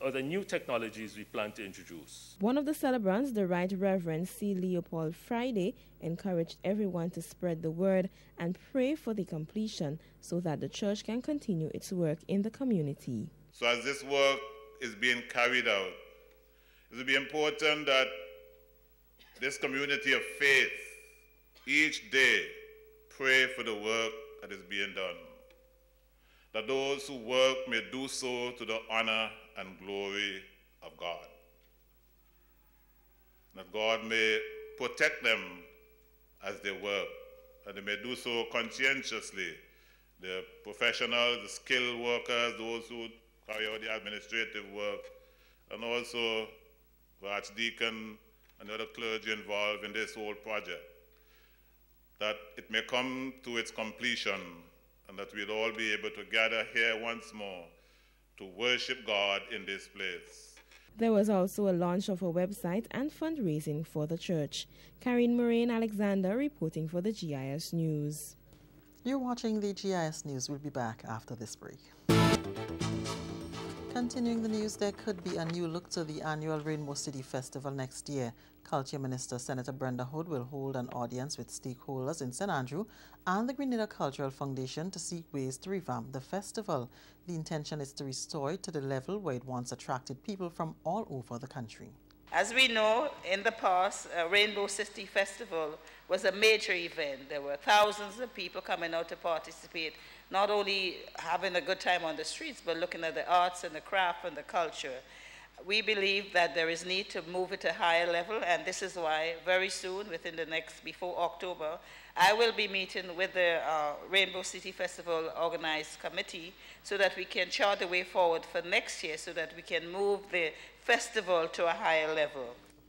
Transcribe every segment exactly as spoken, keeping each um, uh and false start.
other new technologies we plan to introduce. One of the celebrants, the Right Reverend C. Leopold Friday, encouraged everyone to spread the word and pray for the completion so that the church can continue its work in the community. So as this work is being carried out, it will be important that this community of faith each day pray for the work that is being done, that those who work may do so to the honor and glory of God, that God may protect them as they work, that they may do so conscientiously, the professionals, the skilled workers, those who carry out the administrative work, and also the archdeacon and the other clergy involved in this whole project, that it may come to its completion and that we'll all be able to gather here once more to worship God in this place. There was also a launch of a website and fundraising for the church. Karine Moraine Alexander reporting for the G I S News. You're watching the G I S News. We'll be back after this break. Continuing the news, there could be a new look to the annual Rainbow City Festival next year. Culture Minister Senator Brenda Hood will hold an audience with stakeholders in Saint Andrew and the Grenada Cultural Foundation to seek ways to revamp the festival. The intention is to restore it to the level where it once attracted people from all over the country. As we know, in the past, uh, Rainbow City Festival was a major event. There were thousands of people coming out to participate, not only having a good time on the streets, but looking at the arts and the craft and the culture. We believe that there is need to move it to a higher level, and this is why very soon, within the next, before October, I will be meeting with the uh, Rainbow City Festival Organized Committee so that we can chart the way forward for next year so that we can move the festival to a higher level.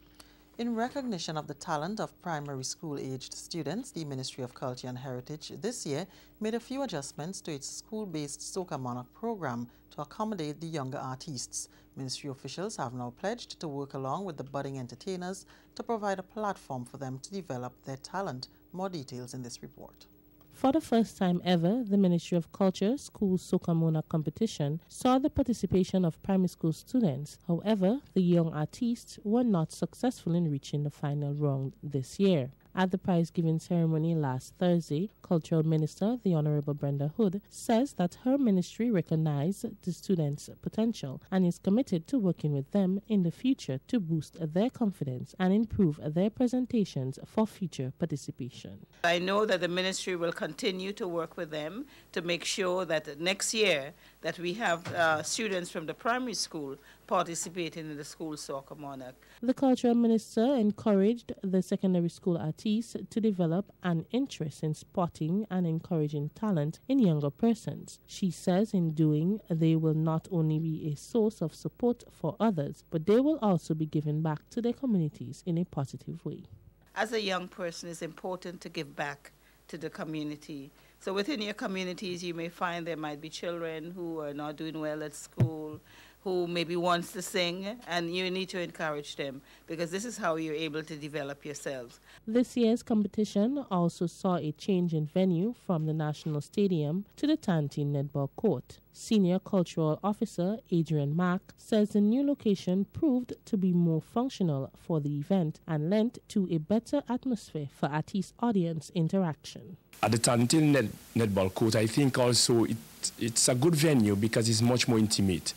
In recognition of the talent of primary school-aged students, the Ministry of Culture and Heritage this year made a few adjustments to its school-based Soca Monarch program to accommodate the younger artists. Ministry officials have now pledged to work along with the budding entertainers to provide a platform for them to develop their talent. More details in this report. For the first time ever, the Ministry of Culture School Soca Monarch competition saw the participation of primary school students. However, the young artists were not successful in reaching the final round this year. At the prize-giving ceremony last Thursday, Cultural Minister, the Honorable Brenda Hood, says that her ministry recognized the students' potential and is committed to working with them in the future to boost their confidence and improve their presentations for future participation. I know that the ministry will continue to work with them to make sure that next year that we have uh, students from the primary school participating in the school Soca Monarch. The cultural minister encouraged the secondary school artists to develop an interest in spotting and encouraging talent in younger persons. She says in doing, they will not only be a source of support for others, but they will also be giving back to their communities in a positive way. As a young person, it's important to give back to the community. So within your communities, you may find there might be children who are not doing well at school, who maybe wants to sing, and you need to encourage them because this is how you're able to develop yourselves. This year's competition also saw a change in venue from the National Stadium to the Tantine Netball Court. Senior Cultural Officer Adrian Mack says the new location proved to be more functional for the event and lent to a better atmosphere for artist audience interaction. At the Tantine Net Netball Court, I think also it, it's a good venue because it's much more intimate.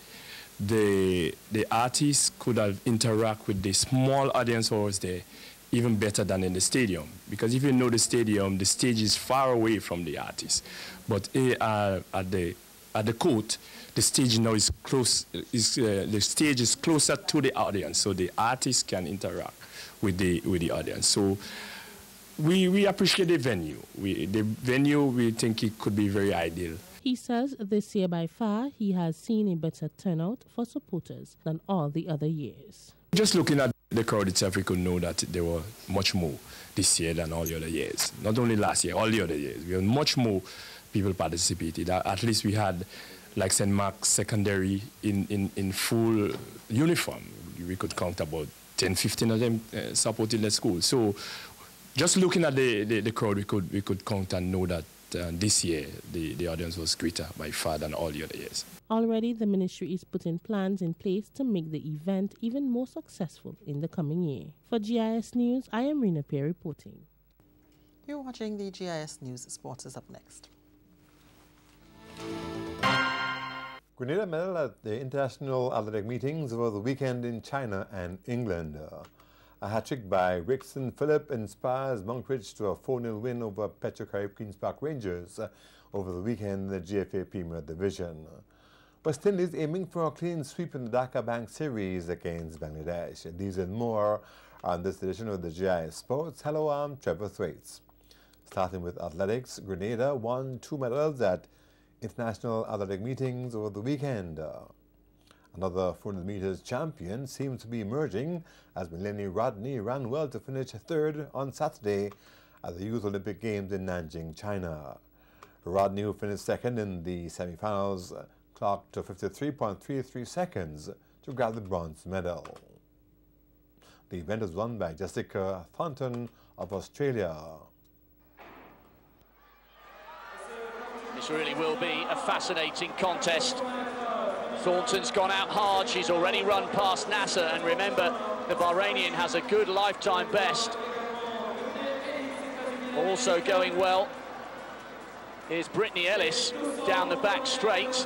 The, the artists could have interact with the small audience who was there even better than in the stadium. Because if you know the stadium, the stage is far away from the artists. But uh, at the at the court, the stage now is close. Is uh, the stage is closer to the audience, so the artists can interact with the with the audience. So we we appreciate the venue. We the venue we think it could be very ideal. He says this year by far he has seen a better turnout for supporters than all the other years. Just looking at the crowd itself, we could know that there were much more this year than all the other years. Not only last year, all the other years. We had much more people participated. At least we had like Saint Mark's Secondary in, in, in full uniform. We could count about ten, fifteen of them uh, supporting the school. So just looking at the, the, the crowd, we could, we could count and know that uh, this year the, the audience was greater by far than all the other years. Already, the ministry is putting plans in place to make the event even more successful in the coming year. For G I S News, I am Rena Pierre reporting. You're watching the G I S News. Sports is up next. Grenada medal at the international athletic meetings over the weekend in China and England. Uh, a hat-trick by Rickson Phillip inspires Monkridge to a four nil win over Petro-Carib Queen's Park Rangers uh, over the weekend in the G F A Premier Division. West Indies aiming for a clean sweep in the Dhaka Bank series against Bangladesh. These and more on this edition of the G I S Sports. Hello, I'm Trevor Thwaites. Starting with athletics, Grenada won two medals at international athletic meetings over the weekend. Uh, another four hundred meters champion seems to be emerging as Melanie Rodney ran well to finish third on Saturday at the Youth Olympic Games in Nanjing, China. Rodney, who finished second in the semi-finals, clocked to fifty-three point three three seconds to grab the bronze medal. The event was won by Jessica Thornton of Australia. This really will be a fascinating contest. Thornton's gone out hard. She's already run past Nasser, and remember, the Bahrainian has a good lifetime best. Also going well is Brittany Ellis down the back straight.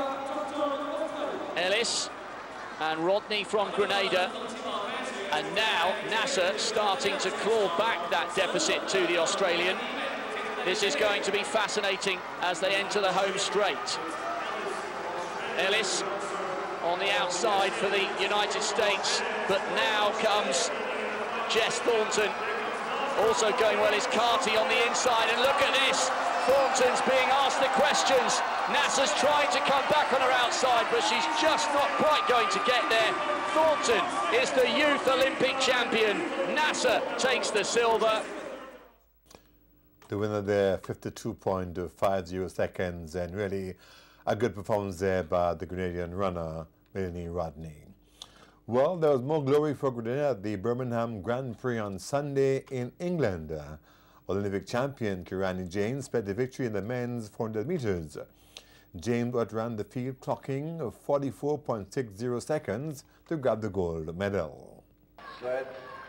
Ellis and Rodney from Grenada, and now Nasser starting to claw back that deficit to the Australian. This is going to be fascinating as they enter the home straight. Ellis on the outside for the United States, but now comes Jess Thornton. Also going well is Carty on the inside, and look at this. Thornton's being asked the questions. Nasser's trying to come back on her outside, but she's just not quite going to get there. Thornton is the Youth Olympic champion. Nasser takes the silver. The winner there, fifty-two point five zero seconds, and really a good performance there by the Grenadian runner, Melanie Rodney. Well, there was more glory for Grenada at the Birmingham Grand Prix on Sunday in England. Uh, Olympic champion Kirani James sped the victory in the men's four hundred meters. James outran the field, clocking forty-four point six zero seconds to grab the gold medal. Sled.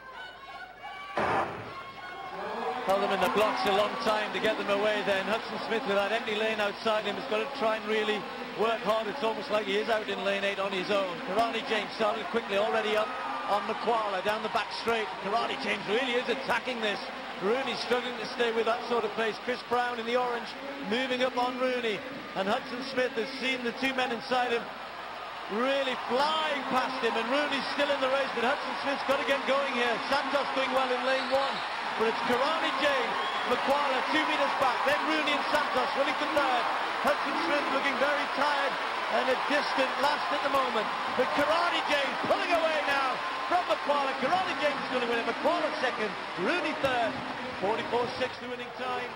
Held them in the blocks a long time to get them away then. Hudson Smith, without any lane outside him, has got to try and really work hard. It's almost like he is out in lane eight on his own. Kirani James started quickly, already up on McQuarrie down the back straight. Kirani James really is attacking this. Rooney struggling to stay with that sort of pace. Chris Brown in the orange moving up on Rooney. And Hudson Smith has seen the two men inside him really flying past him, and Rooney's still in the race, but Hudson Smith's got to get going here. Santos doing well in lane one. But it's Kirani James, McQuarrie two metres back, then Rooney and Santos running to third. Hudson Smith looking very tired and a distant last at the moment. But Kirani James pulling away now from McQuarrie. Kirani James is going to win it. McQuarrie second, Rooney third. forty-four six the winning time.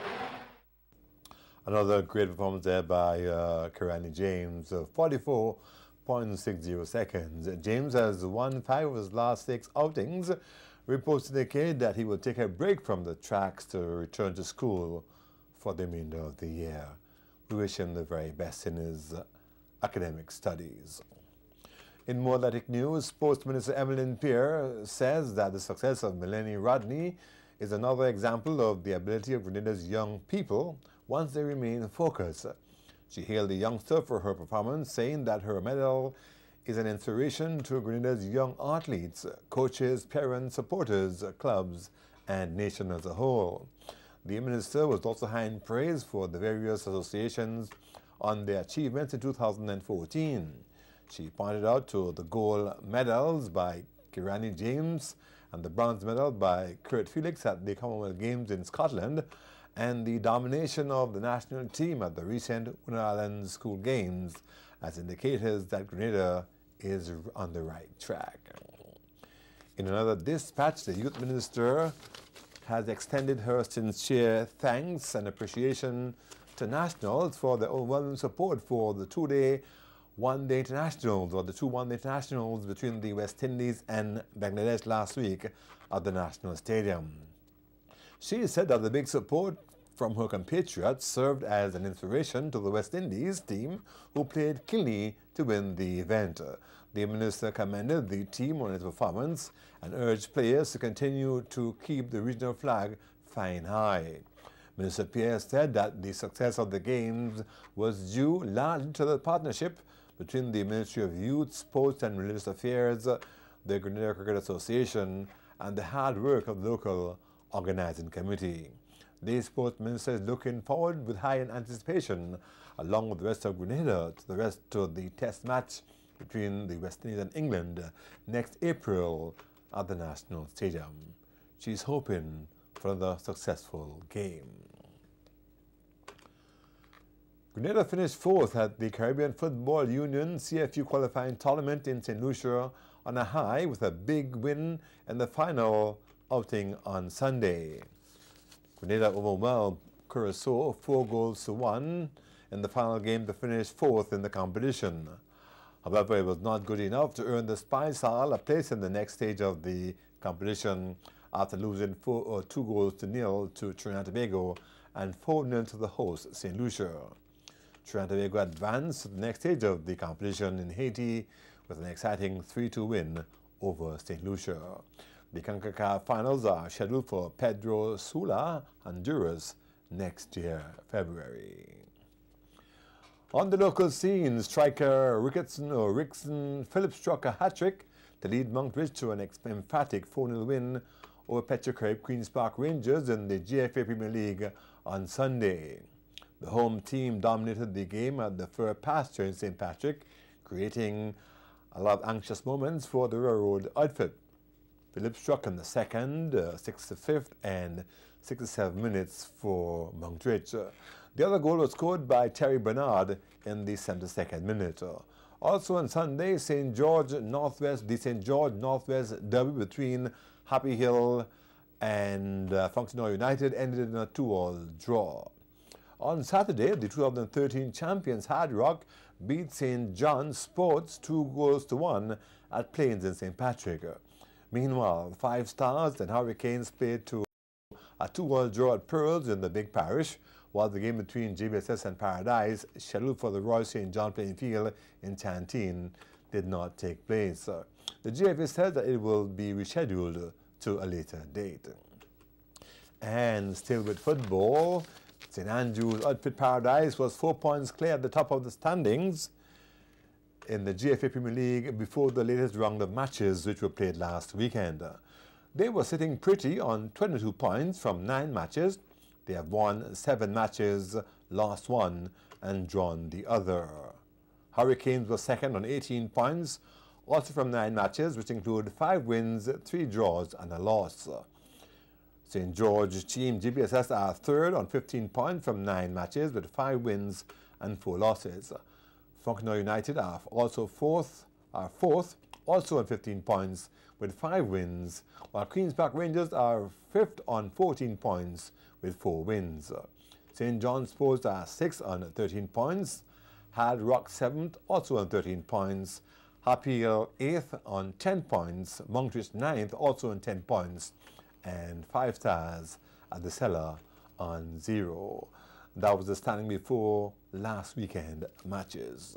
Another great performance there by uh, Kirani James, uh, forty-four point six zero seconds. James has won five of his last six outings. Reports indicate that he will take a break from the tracks to return to school for the remainder of the year. We wish him the very best in his uh, academic studies. In more athletic news, Sports Minister Emmeline Peer says that the success of Melanie Rodney is another example of the ability of Grenada's young people once they remain focused. She hailed the youngster for her performance, saying that her medal is an inspiration to Grenada's young athletes, coaches, parents, supporters, clubs, and nation as a whole. The minister was also high in praise for the various associations on their achievements in two thousand fourteen. She pointed out to the gold medals by Kirani James and the bronze medal by Kurt Felix at the Commonwealth Games in Scotland, and the domination of the national team at the recent Winter Island School Games as indicators that Grenada is on the right track. In another dispatch, the youth minister has extended her sincere thanks and appreciation to nationals for their overwhelming support for the two-day one-day internationals, or the two one-day internationals between the West Indies and Bangladesh last week at the National Stadium. She said that the big support from her compatriots served as an inspiration to the West Indies team, who played keenly to win the event. The minister commended the team on its performance and urged players to continue to keep the regional flag flying high. Minister Pierre said that the success of the Games was due largely to the partnership between the Ministry of Youth, Sports and Religious Affairs, the Grenada Cricket Association, and the hard work of the local organizing committee. The sports minister is looking forward with high anticipation, along with the rest of Grenada, to the rest to the test match between the West Indies and England next April at the National Stadium. She's hoping for another successful game. Grenada finished fourth at the Caribbean Football Union C F U qualifying tournament in Saint Lucia on a high with a big win in the final outing on Sunday. Grenada overwhelmed Curacao four goals to one in the final game to finish fourth in the competition. However, it was not good enough to earn the Spy-Sal a place in the next stage of the competition after losing four, or two goals to nil to Trinidad and Tobago and four nil to the host, Saint Lucia. Trinidad and Tobago advanced to the next stage of the competition in Haiti with an exciting three two win over Saint Lucia. The CONCACAF finals are scheduled for Pedro Sula, Honduras, next year, February. On the local scene, striker Ricketson or Rickson Phillips struck a hat-trick to lead Monkridge to an emphatic four nil win over Petrocarib Queen's Park Rangers in the G F A Premier League on Sunday. The home team dominated the game at the Fur Pasture in Saint Patrick, creating a lot of anxious moments for the railroad outfit. Phillips struck in the second, uh, sixty-fifth and sixty-seven minutes for Monkridge. Uh, the other goal was scored by Terry Bernard in the seventy-second minute. Uh, also on Sunday, Saint George Northwest, the Saint George Northwest derby between Happy Hill and uh, Fonctionnaire United ended in a two all draw. On Saturday, the two thousand thirteen champions Hard Rock beat Saint John's Sports two goals to one at Plains in Saint Patrick. Meanwhile, Five Stars and Hurricanes played to a two all draw at Pearls in the Big Parish, while the game between G B S S and Paradise, scheduled for the Royal Saint John playing field in Chantine, did not take place. The G F A said that it will be rescheduled to a later date. And still with football, Saint Andrew's Outfit Paradise was four points clear at the top of the standings in the G F A Premier League before the latest round of matches which were played last weekend. They were sitting pretty on twenty-two points from nine matches. They have won seven matches, lost one, and drawn the other. Hurricanes were second on eighteen points, also from nine matches, which include five wins, three draws, and a loss. Saint George team G B S S are third on fifteen points from nine matches with five wins and four losses. Fonctionnaire United are also fourth, are fourth, also on fifteen points with five wins, while Queen's Park Rangers are fifth on fourteen points with four wins. Saint John's Sports are sixth on thirteen points, Hard Rock seventh, also on thirteen points, Happy Hill eighth on ten points, Monkridge ninth, also on ten points, and Five Stars at the cellar on zero. That was the standing before last weekend matches.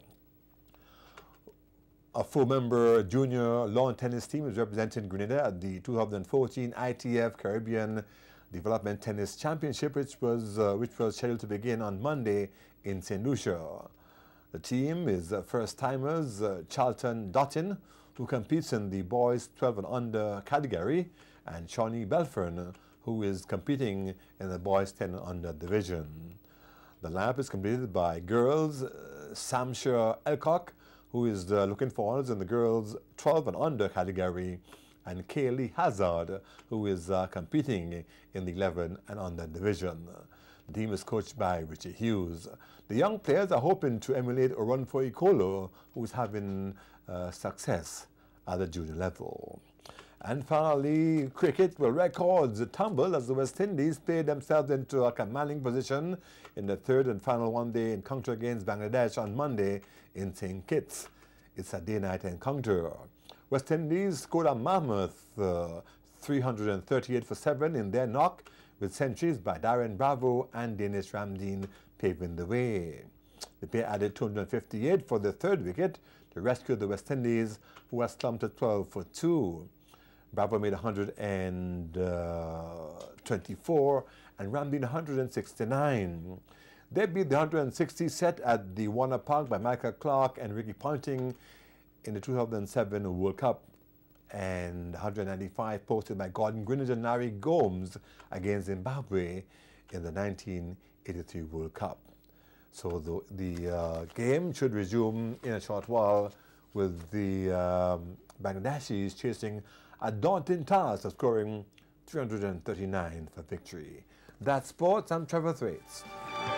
A four-member junior lawn tennis team is representing Grenada at the two thousand fourteen I T F Caribbean Development Tennis Championship, which was uh, which was scheduled to begin on Monday in Saint Lucia. The team is uh, first-timers uh, Charlton Dottin, who competes in the boys twelve and under category, and Shawnee Belfern, who is competing in the boys ten and under division. The lineup is completed by girls uh, Samsha Elcock, who is uh, looking forwards in the girls twelve and under category, and Kaylee Hazard, who is uh, competing in the eleven and under division. The team is coached by Richie Hughes. The young players are hoping to emulate Oronfo Ikolo, who is having uh, success at the junior level. And finally, cricket, well, records tumbled as the West Indies played themselves into a commanding position in the third and final one-day encounter against Bangladesh on Monday in Saint Kitts. It's a day-night encounter. West Indies scored a mammoth uh, three hundred thirty-eight for seven in their knock, with centuries by Darren Bravo and Dennis Ramdeen paving the way. The pair added two hundred fifty-eight for the third wicket to rescue the West Indies, who was slumped at twelve for two. Bravo made one hundred twenty-four and Ramdeen one hundred sixty-nine. They beat the one hundred sixty set at the Warner Park by Michael Clark and Ricky Ponting in the two thousand seven World Cup, and one hundred ninety-five posted by Gordon Greenidge and Larry Gomes against Zimbabwe in the nineteen eighty-three World Cup. So the, the uh, game should resume in a short while, with the um, Bangladeshis chasing a daunting task of scoring three hundred thirty-nine for victory. That's sports. I'm Trevor Thwaites.